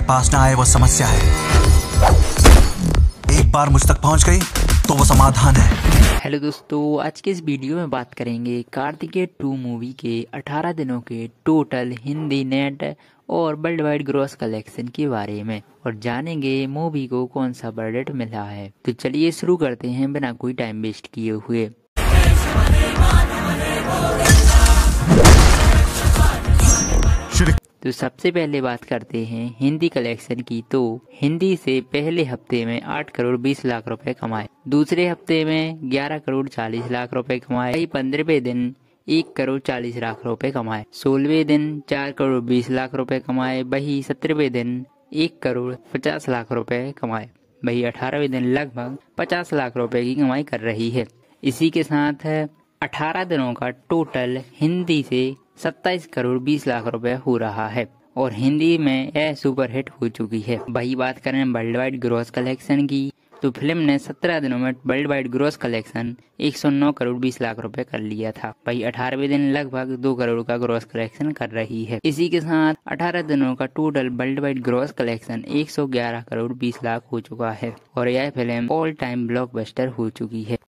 पास ना आए वो समस्या है, एक बार मुझ तक पहुंच गई तो वो समाधान है। हेलो दोस्तों, आज के इस वीडियो में बात करेंगे कार्तिकेय 2 मूवी के 18 दिनों के टोटल हिंदी नेट और वर्ल्ड वाइड ग्रॉस कलेक्शन के बारे में और जानेंगे मूवी को कौन सा बजट मिला है। तो चलिए शुरू करते हैं बिना कोई टाइम वेस्ट किए हुए। तो सबसे पहले बात करते हैं हिंदी कलेक्शन की। तो हिंदी से पहले हफ्ते में 8 करोड़ 20 लाख रुपए कमाए, दूसरे हफ्ते में 11 करोड़ 40 लाख रुपए कमाए, वही 15वें दिन 1 करोड़ 40 लाख रुपए कमाए, 16वें दिन 4 करोड़ 20 लाख रुपए कमाए, वही 17वें दिन 1 करोड़ 50 लाख रुपए कमाए, वही 18वें दिन लगभग 50 लाख रुपए की कमाई कर रही है। इसी के साथ 18 दिनों का टोटल हिंदी से 27 करोड़ 20 लाख रुपए हो रहा है और हिंदी में यह सुपर हिट हो चुकी है। वही बात करें वर्ल्ड वाइड ग्रॉस कलेक्शन की, तो फिल्म ने 17 दिनों में worldwide gross collection 109 crore 20 lakh रुपए कर लिया था। वही 18वें दिन लगभग 2 करोड़ का ग्रॉस कलेक्शन कर रही है। इसी के साथ 18 दिनों का total worldwide gross collection 111 crore 20 lakh हो चुका है और यह फिल्म ऑल टाइम ब्लॉकबस्टर हो चुकी है।